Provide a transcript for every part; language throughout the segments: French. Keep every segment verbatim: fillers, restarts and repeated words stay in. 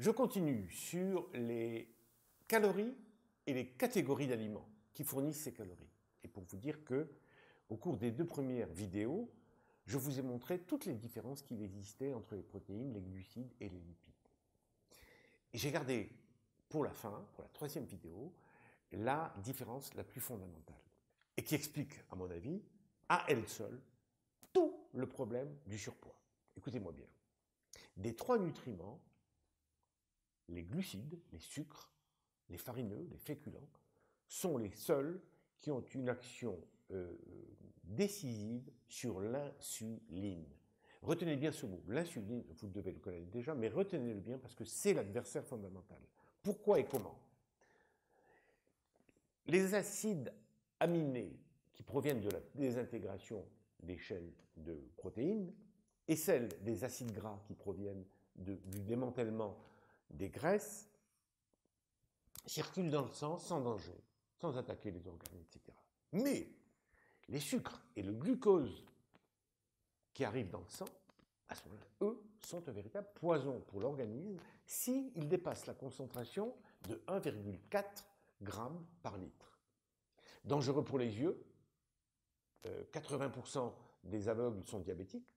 Je continue sur les calories et les catégories d'aliments qui fournissent ces calories. Et pour vous dire que, au cours des deux premières vidéos, je vous ai montré toutes les différences qu'il existait entre les protéines, les glucides et les lipides. Et j'ai gardé pour la fin, pour la troisième vidéo, la différence la plus fondamentale et qui explique, à mon avis, à elle seule, tout le problème du surpoids. Écoutez-moi bien. Des trois nutriments, les glucides, les sucres, les farineux, les féculents, sont les seuls qui ont une action euh, décisive sur l'insuline. Retenez bien ce mot, l'insuline, vous devez le connaître déjà, mais retenez-le bien parce que c'est l'adversaire fondamental. Pourquoi et comment? Les acides aminés qui proviennent de la désintégration des chaînes de protéines et celles des acides gras qui proviennent de, du démantèlement des graisses circulent dans le sang sans danger, sans attaquer les organes, et cetera. Mais les sucres et le glucose qui arrivent dans le sang, à ce moment-là, eux, sont un véritable poison pour l'organisme s'ils dépassent la concentration de un virgule quatre grammes par litre. Dangereux pour les yeux, euh, quatre-vingts pour cent des aveugles sont diabétiques.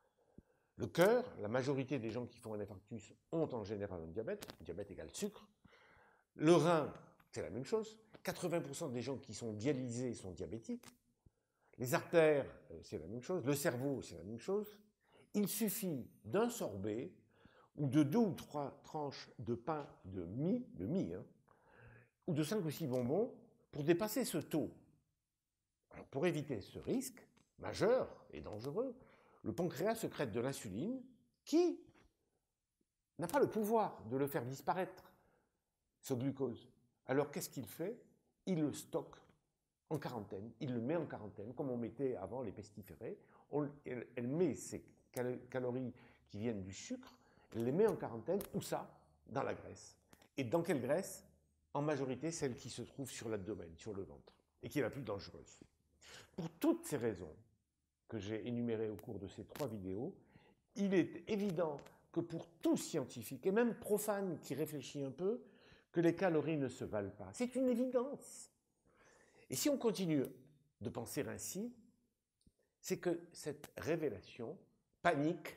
Le cœur, la majorité des gens qui font un infarctus ont en général un diabète, diabète égale sucre. Le rein, c'est la même chose, quatre-vingts pour cent des gens qui sont dialysés sont diabétiques. Les artères, c'est la même chose, le cerveau, c'est la même chose. Il suffit d'un sorbet ou de deux ou trois tranches de pain de mie, de mie, hein, ou de cinq ou six bonbons pour dépasser ce taux. Alors, pour éviter ce risque majeur et dangereux, le pancréas sécrète de l'insuline qui n'a pas le pouvoir de le faire disparaître, ce glucose. Alors, qu'est-ce qu'il fait? Il le stocke en quarantaine, il le met en quarantaine, comme on mettait avant les pestiférés. On, elle, elle met ces cal calories qui viennent du sucre, elle les met en quarantaine, où ça? Dans la graisse. Et dans quelle graisse? En majorité, celle qui se trouve sur l'abdomen, sur le ventre, et qui est la plus dangereuse. Pour toutes ces raisons que j'ai énumérées au cours de ces trois vidéos, il est évident que pour tout scientifique, et même profane qui réfléchit un peu, que les calories ne se valent pas. C'est une évidence. Et si on continue de penser ainsi, c'est que cette révélation panique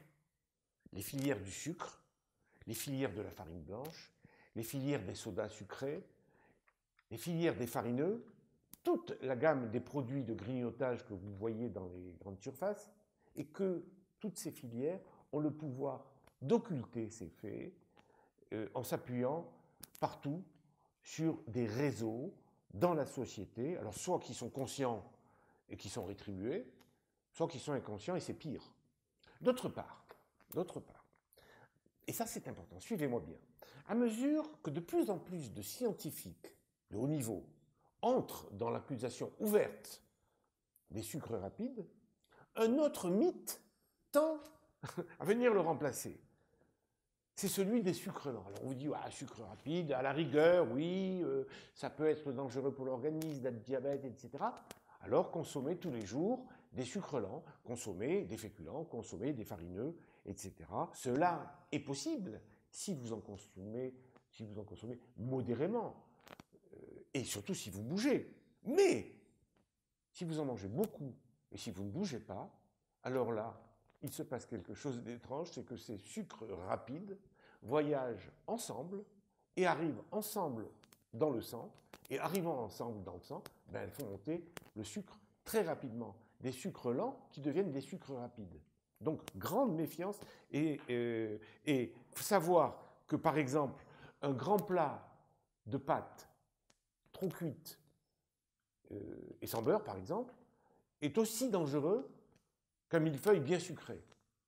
les filières du sucre, les filières de la farine blanche, les filières des sodas sucrés, les filières des farineux, toute la gamme des produits de grignotage que vous voyez dans les grandes surfaces, et que toutes ces filières ont le pouvoir d'occulter ces faits euh, en s'appuyant partout sur des réseaux dans la société, alors soit qui sont conscients et qui sont rétribués, soit qui sont inconscients et c'est pire. D'autre part, d'autre part, et ça c'est important, suivez-moi bien, à mesure que de plus en plus de scientifiques de haut niveau entrent dans l'accusation ouverte des sucres rapides, un autre mythe tend à venir le remplacer. C'est celui des sucres lents. Alors on vous dit, ah, sucre rapide, à la rigueur, oui, euh, ça peut être dangereux pour l'organisme, d'être diabète, et cetera. Alors consommez tous les jours des sucres lents, consommez des féculents, consommez des farineux, et cetera. Cela est possible si vous en consommez, si vous en consommez modérément, euh, et surtout si vous bougez. Mais si vous en mangez beaucoup et si vous ne bougez pas, alors là, il se passe quelque chose d'étrange, c'est que ces sucres rapides voyagent ensemble et arrivent ensemble dans le sang, et arrivant ensemble dans le sang, ben, elles font monter le sucre très rapidement. Des sucres lents qui deviennent des sucres rapides. Donc, grande méfiance, et, euh, et savoir que, par exemple, un grand plat de pâtes trop cuites euh, et sans beurre, par exemple, est aussi dangereux qu'un millefeuille bien sucré.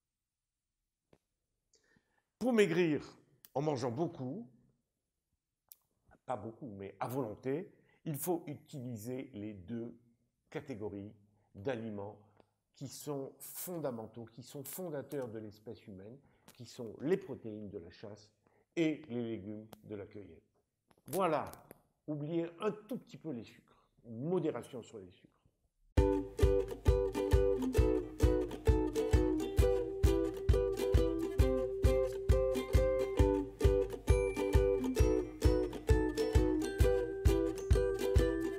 Pour maigrir en mangeant beaucoup, pas beaucoup, mais à volonté, il faut utiliser les deux catégories d'aliments qui sont fondamentaux, qui sont fondateurs de l'espèce humaine, qui sont les protéines de la chasse et les légumes de la cueillette. Voilà, oubliez un tout petit peu les sucres, modération sur les sucres.